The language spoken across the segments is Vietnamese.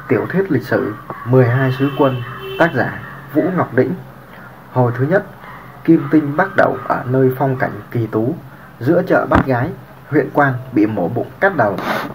Tiểu thuyết lịch sử 12 sứ quân, tác giả Vũ Ngọc Đĩnh. Hồi thứ nhất. Kim tinh bắt đầu ở nơi phong cảnh kỳ tú, giữa chợ bắt gái, huyện quan bị mổ bụng cắt đầu.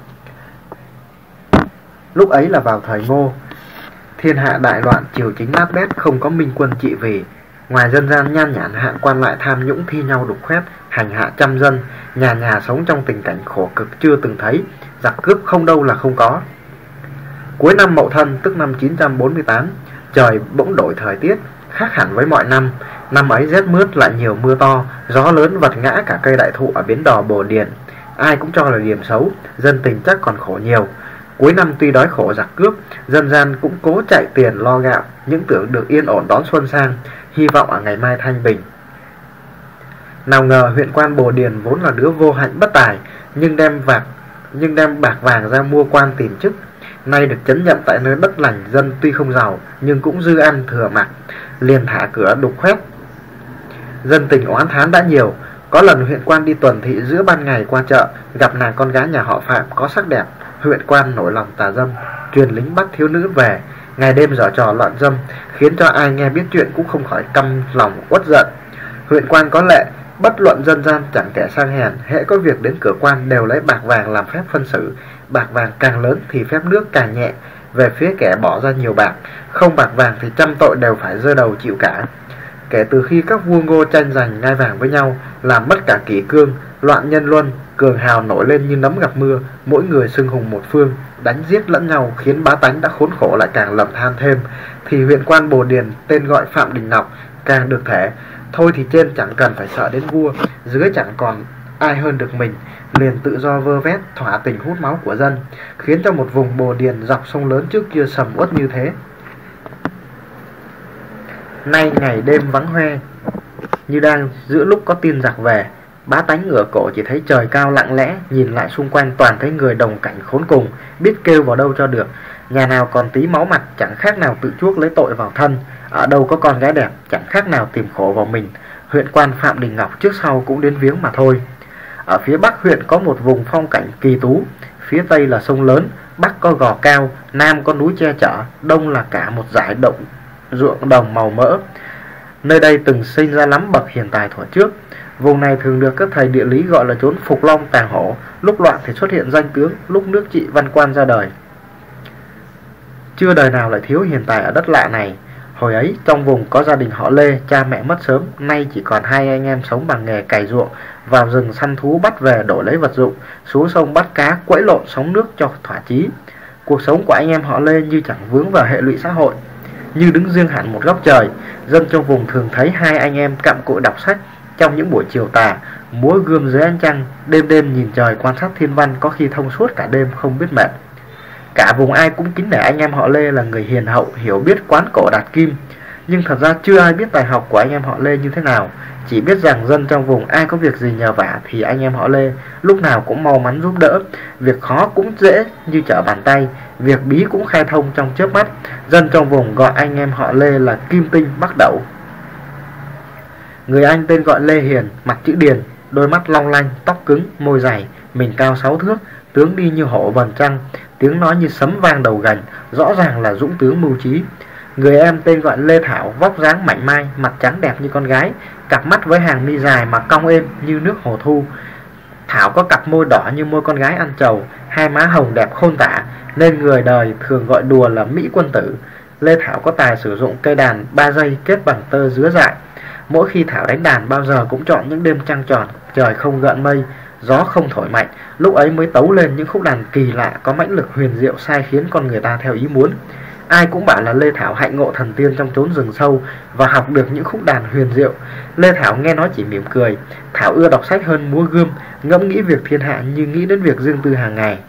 Lúc ấy là vào thời Ngô, thiên hạ đại loạn, triều chính nát bét, không có minh quân trị vì. Ngoài dân gian nhan nhản, hạng quan lại tham nhũng thi nhau đục khoét, hành hạ trăm dân, nhà nhà sống trong tình cảnh khổ cực chưa từng thấy, giặc cướp không đâu là không có. Cuối năm Mậu Thân, tức năm 948, trời bỗng đổi thời tiết, khác hẳn với mọi năm. Năm ấy rét mướt lại nhiều mưa to, gió lớn vật ngã cả cây đại thụ ở bến đò Bồ Điền. Ai cũng cho là điểm xấu, dân tình chắc còn khổ nhiều. Cuối năm tuy đói khổ giặc cướp, dân gian cũng cố chạy tiền lo gạo, những tưởng được yên ổn đón xuân sang, hy vọng ở ngày mai thanh bình. Nào ngờ huyện quan Bồ Điền vốn là đứa vô hạnh bất tài, nhưng đem bạc vàng ra mua quan tìm chức. Nay được trấn nhận tại nơi đất lành, dân tuy không giàu nhưng cũng dư ăn thừa mặc, liền thả cửa đục khoét. Dân tình oán thán đã nhiều. Có lần huyện quan đi tuần thị giữa ban ngày qua chợ, gặp nàng con gái nhà họ Phạm có sắc đẹp. Huyện quan nổi lòng tà dâm, truyền lính bắt thiếu nữ về, ngày đêm giở trò loạn dâm, khiến cho ai nghe biết chuyện cũng không khỏi căm lòng uất giận. Huyện quan có lệ, bất luận dân gian chẳng kẻ sang hèn, hễ có việc đến cửa quan đều lấy bạc vàng làm phép phân xử. Bạc vàng càng lớn thì phép nước càng nhẹ về phía kẻ bỏ ra nhiều bạc, không bạc vàng thì trăm tội đều phải giơ đầu chịu cả. Kể từ khi các vua Ngô tranh giành ngai vàng với nhau, làm mất cả kỷ cương, loạn nhân luân, cường hào nổi lên như nấm gặp mưa, mỗi người xưng hùng một phương, đánh giết lẫn nhau, khiến bá tánh đã khốn khổ lại càng lầm than thêm. Thì huyện quan Bồ Điền, tên gọi Phạm Đình Nọc, càng được thể. Thôi thì trên chẳng cần phải sợ đến vua, dưới chẳng còn ai hơn được mình, liền tự do vơ vét, thỏa tình hút máu của dân, khiến cho một vùng Bồ Điền dọc sông lớn trước kia sầm uất như thế, nay ngày đêm vắng hoe, như đang giữa lúc có tin giặc về. Bá tánh ngửa cổ chỉ thấy trời cao lặng lẽ, nhìn lại xung quanh toàn thấy người đồng cảnh khốn cùng, biết kêu vào đâu cho được. Nhà nào còn tí máu mặt chẳng khác nào tự chuốc lấy tội vào thân, ở đâu có con gái đẹp chẳng khác nào tìm khổ vào mình. Huyện quan Phạm Đình Ngọc trước sau cũng đến viếng mà thôi. Ở phía bắc huyện có một vùng phong cảnh kỳ tú, phía tây là sông lớn, bắc có gò cao, nam có núi che chở, đông là cả một dải ruộng đồng màu mỡ. Nơi đây từng sinh ra lắm bậc hiền tài thuở trước. Vùng này thường được các thầy địa lý gọi là chốn Phục Long Tàng Hổ. Lúc loạn thì xuất hiện danh tướng, lúc nước trị văn quan ra đời. Chưa đời nào lại thiếu hiền tài ở đất lạ này. Hồi ấy trong vùng có gia đình họ Lê, cha mẹ mất sớm, nay chỉ còn hai anh em sống bằng nghề cày ruộng, vào rừng săn thú bắt về đổi lấy vật dụng, xuống sông bắt cá, quẫy lộn sống nước cho thỏa chí. Cuộc sống của anh em họ Lê như chẳng vướng vào hệ lụy xã hội, như đứng riêng hẳn một góc trời. Dân trong vùng thường thấy hai anh em cặm cụi đọc sách trong những buổi chiều tà, múa gươm dưới ánh trăng, đêm đêm nhìn trời quan sát thiên văn, có khi thông suốt cả đêm không biết mệt. Cả vùng ai cũng kính nể anh em họ Lê là người hiền hậu, hiểu biết quán cổ đạt kim. Nhưng thật ra chưa ai biết tài học của anh em họ Lê như thế nào, chỉ biết rằng dân trong vùng ai có việc gì nhờ vả thì anh em họ Lê lúc nào cũng mau mắn giúp đỡ. Việc khó cũng dễ như trở bàn tay, việc bí cũng khai thông trong chớp mắt. Dân trong vùng gọi anh em họ Lê là Kim Tinh Bắc Đẩu. Người anh tên gọi Lê Hiền, mặt chữ Điền, đôi mắt long lanh, tóc cứng, môi dày, mình cao 6 thước, tướng đi như hổ vầng trăng, tiếng nói như sấm vang đầu gành, rõ ràng là dũng tướng mưu trí. Người em tên gọi Lê Thảo, vóc dáng mảnh mai, mặt trắng đẹp như con gái, cặp mắt với hàng mi dài mà cong êm như nước hồ thu. Thảo có cặp môi đỏ như môi con gái ăn trầu, hai má hồng đẹp khôn tả, nên người đời thường gọi đùa là Mỹ quân tử. Lê Thảo có tài sử dụng cây đàn 3 dây kết bằng tơ dứa dại. Mỗi khi Thảo đánh đàn bao giờ cũng chọn những đêm trăng tròn, trời không gợn mây, gió không thổi mạnh, lúc ấy mới tấu lên những khúc đàn kỳ lạ có mãnh lực huyền diệu, sai khiến con người ta theo ý muốn. Ai cũng bảo là Lê Thảo hạnh ngộ thần tiên trong chốn rừng sâu và học được những khúc đàn huyền diệu. Lê Thảo nghe nói chỉ mỉm cười. Thảo ưa đọc sách hơn múa gươm, ngẫm nghĩ việc thiên hạ như nghĩ đến việc riêng tư hàng ngày.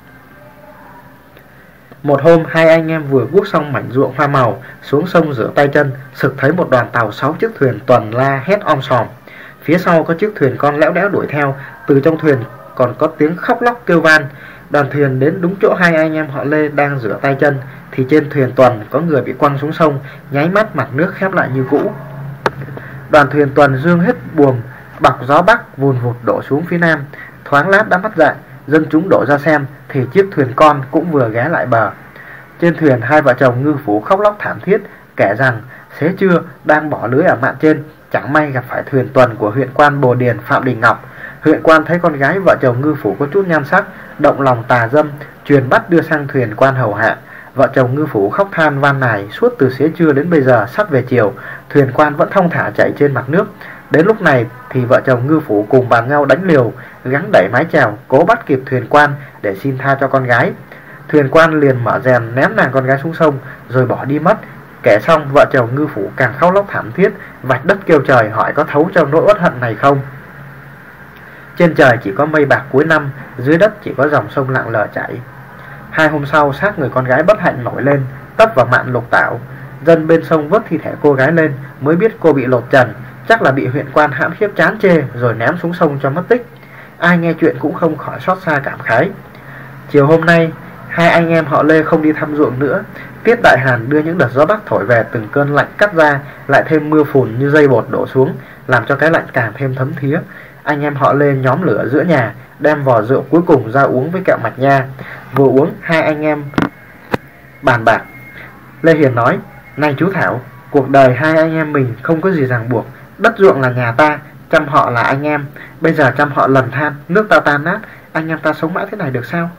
Một hôm hai anh em vừa guốc xong mảnh ruộng hoa màu, xuống sông rửa tay chân, sực thấy một đoàn tàu 6 chiếc thuyền tuần la hét om sòm. Phía sau có chiếc thuyền con lẽo đẽo đuổi theo, từ trong thuyền còn có tiếng khóc lóc kêu van. Đoàn thuyền đến đúng chỗ hai anh em họ Lê đang rửa tay chân, thì trên thuyền tuần có người bị quăng xuống sông, nháy mắt mặt nước khép lại như cũ. Đoàn thuyền tuần dương hết buồm, bọc gió bắc vùn vụt đổ xuống phía nam. Thoáng lát đã mất dạng, dân chúng đổ ra xem thì chiếc thuyền con cũng vừa ghé lại bờ. Trên thuyền, hai vợ chồng ngư phủ khóc lóc thảm thiết, kể rằng xế trưa đang bỏ lưới ở mạn trên, chẳng may gặp phải thuyền tuần của huyện quan Bồ Điền Phạm Đình Ngọc. Huyện quan thấy con gái vợ chồng ngư phủ có chút nhan sắc, động lòng tà dâm, truyền bắt đưa sang thuyền quan hầu hạ. Vợ chồng ngư phủ khóc than van nài suốt từ xế trưa đến bây giờ. Sắp về chiều, thuyền quan vẫn thong thả chạy trên mặt nước. Đến lúc này thì vợ chồng ngư phủ cùng bàn nhau đánh liều, gắng đẩy mái chèo, cố bắt kịp thuyền quan để xin tha cho con gái. Thuyền quan liền mở rèm ném nàng con gái xuống sông rồi bỏ đi mất. Kể xong, vợ chồng ngư phủ càng khóc lóc thảm thiết, vạch đất kêu trời hỏi có thấu cho nỗi uất hận này không. Trên trời chỉ có mây bạc cuối năm, dưới đất chỉ có dòng sông lặng lờ chảy. 2 hôm sau, xác người con gái bất hạnh nổi lên, tấp vào mạn Lục Tảo. Dân bên sông vớt thi thể cô gái lên, mới biết cô bị lột trần, chắc là bị huyện quan hãm hiếp chán chê rồi ném xuống sông cho mất tích. Ai nghe chuyện cũng không khỏi xót xa cảm khái. Chiều hôm nay, hai anh em họ Lê không đi thăm ruộng nữa. Tiết đại hàn đưa những đợt gió bắc thổi về, từng cơn lạnh cắt ra, lại thêm mưa phùn như dây bột đổ xuống, làm cho cái lạnh càng thêm thấm thía. Anh em họ Lê nhóm lửa giữa nhà, đem vò rượu cuối cùng ra uống với kẹo mạch nha. Vừa uống, hai anh em bàn bạc. Lê Hiền nói: "Này chú Thảo, cuộc đời hai anh em mình không có gì ràng buộc. Đất ruộng là nhà ta, trăm họ là anh em. Bây giờ trăm họ lầm than, nước ta tan nát, anh em ta sống mãi thế này được sao?"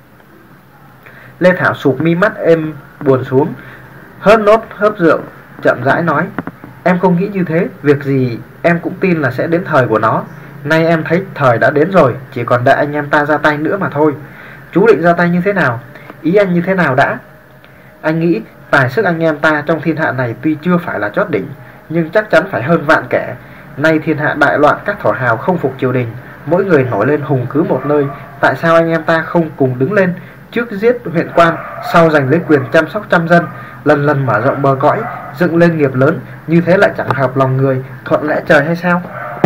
Lê Thảo sụp mi mắt êm buồn xuống, hớp nốt hớp rượu, chậm rãi nói: "Em không nghĩ như thế, việc gì em cũng tin là sẽ đến thời của nó. Nay em thấy thời đã đến rồi, chỉ còn đợi anh em ta ra tay nữa mà thôi. Chú định ra tay như thế nào? Ý anh như thế nào đã?" "Anh nghĩ tài sức anh em ta trong thiên hạ này tuy chưa phải là chót đỉnh, nhưng chắc chắn phải hơn vạn kẻ. Nay thiên hạ đại loạn, các thổ hào không phục triều đình, mỗi người nổi lên hùng cứ một nơi. Tại sao anh em ta không cùng đứng lên, trước giết huyện quan, sau giành lấy quyền chăm sóc trăm dân, lần lần mở rộng bờ cõi, dựng lên nghiệp lớn, như thế lại chẳng hợp lòng người, thuận lẽ trời hay sao?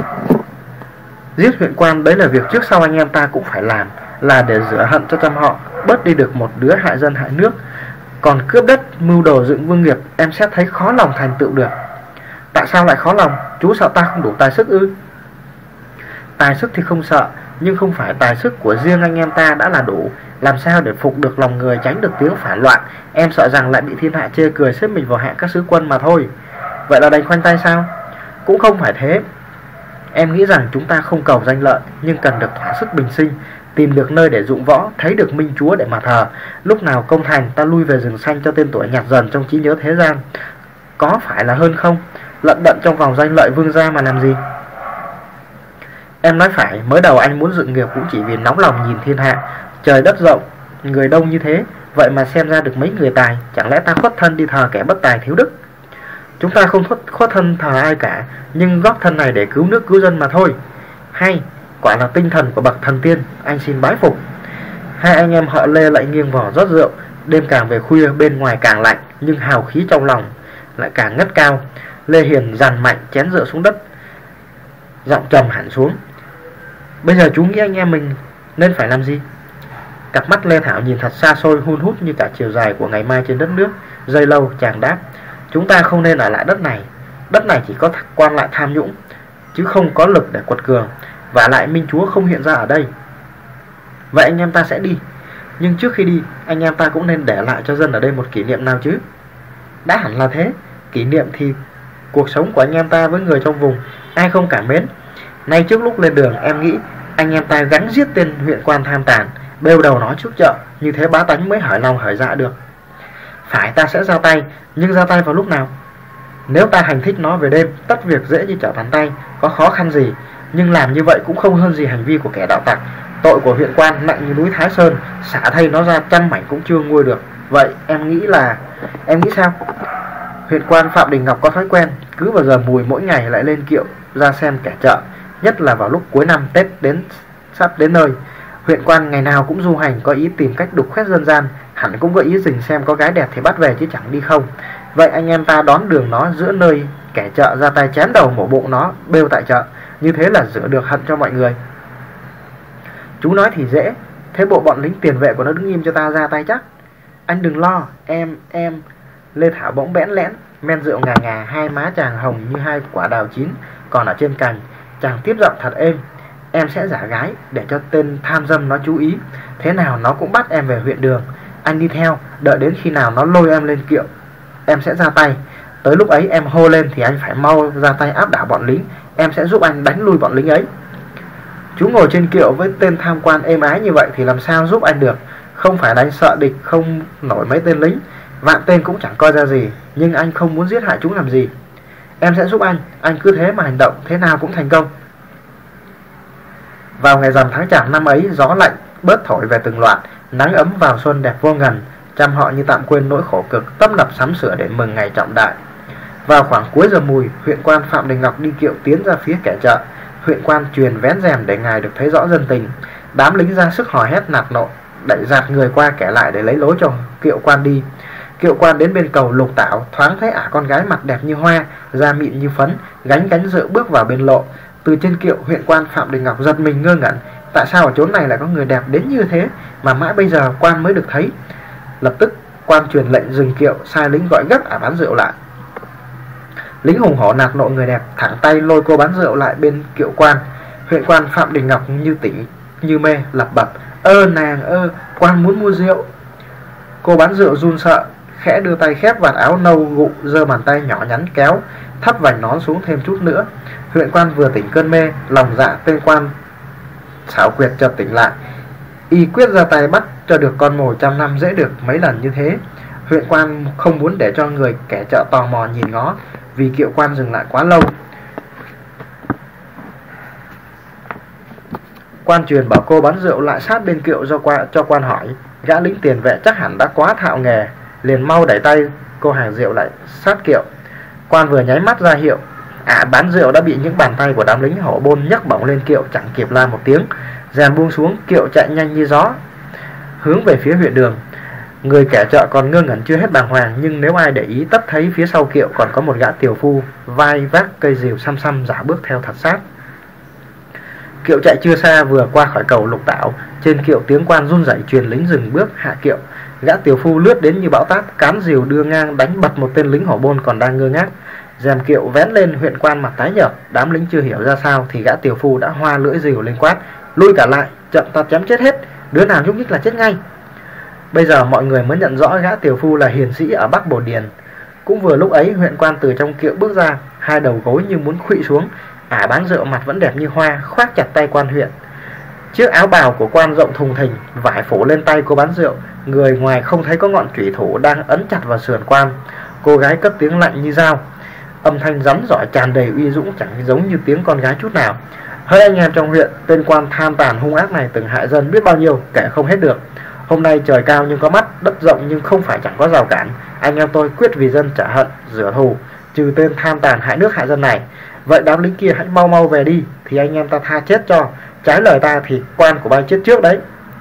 Giết huyện quan đấy là việc trước sau anh em ta cũng phải làm, là để rửa hận cho trăm họ, bớt đi được một đứa hại dân hại nước. Còn cướp đất, mưu đồ dựng vương nghiệp, em sẽ thấy khó lòng thành tựu được." "Tại sao lại khó lòng? Chú sợ ta không đủ tài sức ư?" "Tài sức thì không sợ, nhưng không phải tài sức của riêng anh em ta đã là đủ. Làm sao để phục được lòng người, tránh được tiếng phản loạn? Em sợ rằng lại bị thiên hạ chê cười, xếp mình vào hạng các sứ quân mà thôi." "Vậy là đành khoanh tay sao?" "Cũng không phải thế. Em nghĩ rằng chúng ta không cầu danh lợi, nhưng cần được thỏa sức bình sinh, tìm được nơi để dụng võ, thấy được minh chúa để mà thờ. Lúc nào công thành, ta lui về rừng xanh cho tên tuổi nhạt dần trong trí nhớ thế gian. Có phải là hơn không? Lận đận trong vòng danh lợi vương gia mà làm gì?" "Em nói phải, mới đầu anh muốn dựng nghiệp cũng chỉ vì nóng lòng nhìn thiên hạ. Trời đất rộng, người đông như thế, vậy mà xem ra được mấy người tài. Chẳng lẽ ta khuất thân đi thờ kẻ bất tài thiếu đức?" "Chúng ta không khuất thân thờ ai cả, nhưng góp thân này để cứu nước cứu dân mà thôi." "Hay, quả là tinh thần của bậc thần tiên, anh xin bái phục." Hai anh em họ Lê lại nghiêng vỏ rót rượu. Đêm càng về khuya, bên ngoài càng lạnh, nhưng hào khí trong lòng lại càng ngất cao. Lê Hiền dằn mạnh chén rượu xuống đất, giọng trầm hẳn xuống: "Bây giờ chú nghĩ anh em mình nên phải làm gì?" Cặp mắt Lê Thảo nhìn thật xa xôi, hun hút như cả chiều dài của ngày mai trên đất nước. Giây lâu chàng đáp: "Chúng ta không nên ở lại đất này. Đất này chỉ có quan lại tham nhũng, chứ không có lực để quật cường. Và lại minh chúa không hiện ra ở đây. Vậy anh em ta sẽ đi, nhưng trước khi đi, anh em ta cũng nên để lại cho dân ở đây một kỷ niệm nào chứ." "Đã hẳn là thế. Kỷ niệm thì cuộc sống của anh em ta với người trong vùng, ai không cảm mến. Nay trước lúc lên đường, em nghĩ anh em ta gắng giết tên huyện quan tham tàn, bêu đầu nó trước chợ, như thế bá tánh mới hởi lòng hởi dạ được." "Phải, ta sẽ ra tay, nhưng ra tay vào lúc nào? Nếu ta hành thích nó về đêm, tất việc dễ như trở bàn tay, có khó khăn gì. Nhưng làm như vậy cũng không hơn gì hành vi của kẻ đạo tặc. Tội của huyện quan nặng như núi Thái Sơn, xả thay nó ra trăm mảnh cũng chưa nguôi được. Vậy em nghĩ sao?" Huyện quan Phạm Đình Ngọc có thói quen cứ vào giờ mùi mỗi ngày lại lên kiệu ra xem kẻ chợ, nhất là vào lúc cuối năm Tết sắp đến nơi. Huyện quan ngày nào cũng du hành, có ý tìm cách đục khoét dân gian, hẳn cũng có ý rình xem có gái đẹp thì bắt về chứ chẳng đi không. Vậy anh em ta đón đường nó giữa nơi kẻ chợ, ra tay chém đầu mổ bụng nó, bêu tại chợ, như thế là rửa được hận cho mọi người." "Chú nói thì dễ, thế bộ bọn lính tiền vệ của nó đứng im cho ta ra tay chắc." "Anh đừng lo, em." Lê Thảo bỗng bẽn lẽn, men rượu ngà ngà, hai má chàng hồng như hai quả đào chín còn ở trên cành. Chàng tiếp giọng thật êm: "Em sẽ giả gái để cho tên tham dâm nó chú ý, thế nào nó cũng bắt em về huyện đường. Anh đi theo, đợi đến khi nào nó lôi em lên kiệu, em sẽ ra tay. Tới lúc ấy em hô lên thì anh phải mau ra tay áp đảo bọn lính. Em sẽ giúp anh đánh lui bọn lính ấy. Chú ngồi trên kiệu với tên tham quan êm ái như vậy thì làm sao giúp anh được. Không phải là anh sợ địch không nổi mấy tên lính, vạn tên cũng chẳng coi ra gì, nhưng anh không muốn giết hại chúng làm gì. Em sẽ giúp anh cứ thế mà hành động, thế nào cũng thành công. Vào ngày rằm tháng Chạp năm ấy, gió lạnh bớt thổi về từng loạt, nắng ấm vào xuân đẹp vô ngần. Trăm họ như tạm quên nỗi khổ cực, tấp nập sắm sửa để mừng ngày trọng đại. Vào khoảng cuối giờ mùi, huyện quan Phạm Đình Ngọc đi kiệu tiến ra phía kẻ chợ. Huyện quan truyền vén rèm để ngài được thấy rõ dân tình. Đám lính ra sức hò hét nạt nộ, đẩy dạt người qua kẻ lại để lấy lối cho kiệu quan đi. Kiệu quan đến bên cầu Lục Tảo, thoáng thấy ả con gái mặt đẹp như hoa, da mịn như phấn, gánh cánh rượu bước vào bên lộ. Từ trên kiệu, huyện quan Phạm Đình Ngọc giật mình ngơ ngẩn, tại sao ở chốn này lại có người đẹp đến như thế mà mãi bây giờ quan mới được thấy. Lập tức quan truyền lệnh dừng kiệu, sai lính gọi gấp ả bán rượu lại. Lính hùng hổ nạt nộ người đẹp, thẳng tay lôi cô bán rượu lại bên kiệu quan. Huyện quan Phạm Đình Ngọc như tỉnh như mê, lẩm bẩm: ơ nàng ơ, quan muốn mua rượu. Cô bán rượu run sợ, khẽ đưa tay khép vạt áo nâu gụ, giơ bàn tay nhỏ nhắn kéo thấp vành nón xuống thêm chút nữa. Huyện quan vừa tỉnh cơn mê, lòng dạ tên quan xảo quyệt chợt tỉnh lại, y quyết ra tay bắt cho được con mồi trăm năm dễ được mấy lần như thế. Huyện quan không muốn để cho người kẻ chợ tò mò nhìn ngó, vì kiệu quan dừng lại quá lâu. Quan truyền bảo cô bán rượu lại sát bên kiệu cho quan hỏi. Gã lính tiền vệ chắc hẳn đã quá thạo nghề, liền mau đẩy tay cô hàng rượu lại sát kiệu. Quan vừa nháy mắt ra hiệu, bán rượu đã bị những bàn tay của đám lính hổ bôn nhấc bổng lên kiệu, chẳng kịp la một tiếng. Rèm buông xuống, kiệu chạy nhanh như gió hướng về phía huyện đường. Người kẻ chợ còn ngơ ngẩn chưa hết bàng hoàng, nhưng nếu ai để ý tất thấy phía sau kiệu còn có một gã tiều phu vai vác cây rìu xăm xăm giả bước theo thật sát. Kiệu chạy chưa xa, vừa qua khỏi cầu Lục Tảo, trên kiệu tiếng quan run rẩy truyền lính dừng bước hạ kiệu. Gã tiều phu lướt đến như bão táp, cán rìu đưa ngang đánh bật một tên lính hổ bôn còn đang ngơ ngác. Rèm kiệu vén lên, huyện quan mặt tái nhợt. Đám lính chưa hiểu ra sao thì gã tiều phu đã hoa lưỡi rìu lên quát: lui cả lại, chậm ta chém chết hết, đứa nào nhúc nhích là chết ngay. Bây giờ mọi người mới nhận rõ gã tiều phu là hiền sĩ ở Bắc Bồ Điền. Cũng vừa lúc ấy, huyện quan từ trong kiệu bước ra, hai đầu gối như muốn khuỵu xuống. Ả bán rượu mặt vẫn đẹp như hoa, khoác chặt tay quan huyện. Chiếc áo bào của quan rộng thùng thình, vải phủ lên tay cô bán rượu. Người ngoài không thấy có ngọn chủy thủ đang ấn chặt vào sườn quan. Cô gái cất tiếng lạnh như dao, âm thanh rắn rỏi tràn đầy uy dũng, chẳng giống như tiếng con gái chút nào. Hỡi anh em trong huyện, tên quan tham tàn hung ác này từng hại dân biết bao nhiêu, kể không hết được. Hôm nay trời cao nhưng có mắt, đất rộng nhưng không phải chẳng có rào cản. Anh em tôi quyết vì dân trả hận, rửa thù, trừ tên tham tàn hại nước hại dân này. Vậy đám lính kia hãy mau mau về đi, thì anh em ta tha chết cho. Trái lời ta thì quan của bay chết trước đấy.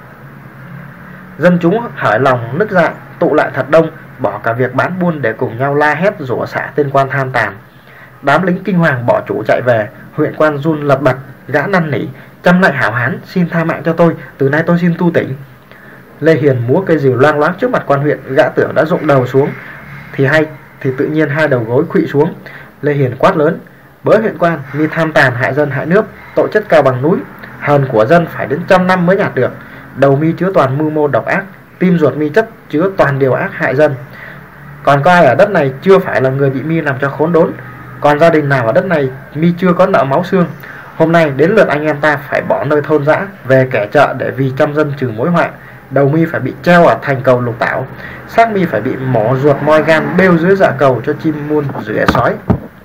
Dân chúng hởi lòng nức dại, tụ lại thật đông, bỏ cả việc bán buôn để cùng nhau la hét rủa xả tên quan tham tàn. Đám lính kinh hoàng bỏ chủ chạy về. Huyện quan run lập bật, gã năn nỉ: chăm lại hảo hán, xin tha mạng cho tôi, từ nay tôi xin tu tỉnh. Lê Hiền múa cây rìu loang loáng trước mặt quan huyện. Gã tưởng đã rụng đầu xuống thì tự nhiên hai đầu gối khuỵu xuống. Lê Hiền quát lớn: bớ huyện quan, mi tham tàn hại dân hại nước, tội chất cao bằng núi, hờn của dân phải đến 100 năm mới nhạt được. Đầu mi chứa toàn mưu mô độc ác, tim ruột mi chất chứa toàn điều ác hại dân. Còn có ai ở đất này chưa phải là người bị mi làm cho khốn đốn? Còn gia đình nào ở đất này mi chưa có nợ máu xương? Hôm nay đến lượt anh em ta phải bỏ nơi thôn dã về kẻ chợ để vì trăm dân trừ mối họa. Đầu mi phải bị treo ở thành cầu Lục Tảo, xác mi phải bị mổ ruột moi gan bêu dưới dạ cầu cho chim muôn rỉa sói.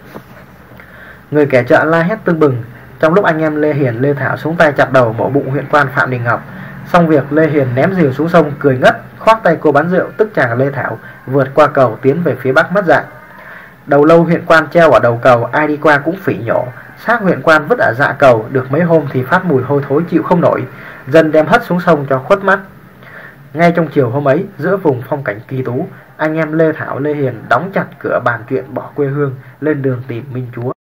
Người kẻ chợ la hét tưng bừng. Trong lúc anh em Lê Hiền, Lê Thảo xuống tay chặt đầu mổ bụng huyện quan Phạm Đình Ngọc. Xong việc, Lê Hiền ném rìu xuống sông cười ngất, khoác tay cô bán rượu tức chàng Lê Thảo vượt qua cầu tiến về phía bắc mất dạng. Đầu lâu huyện quan treo ở đầu cầu, ai đi qua cũng phỉ nhổ. Xác huyện quan vứt ở dạ cầu, được mấy hôm thì phát mùi hôi thối chịu không nổi, dân đem hất xuống sông cho khuất mắt. Ngay trong chiều hôm ấy, giữa vùng phong cảnh kỳ tú, anh em Lê Thảo, Lê Hiền đóng chặt cửa bàn chuyện bỏ quê hương, lên đường tìm Minh Chúa.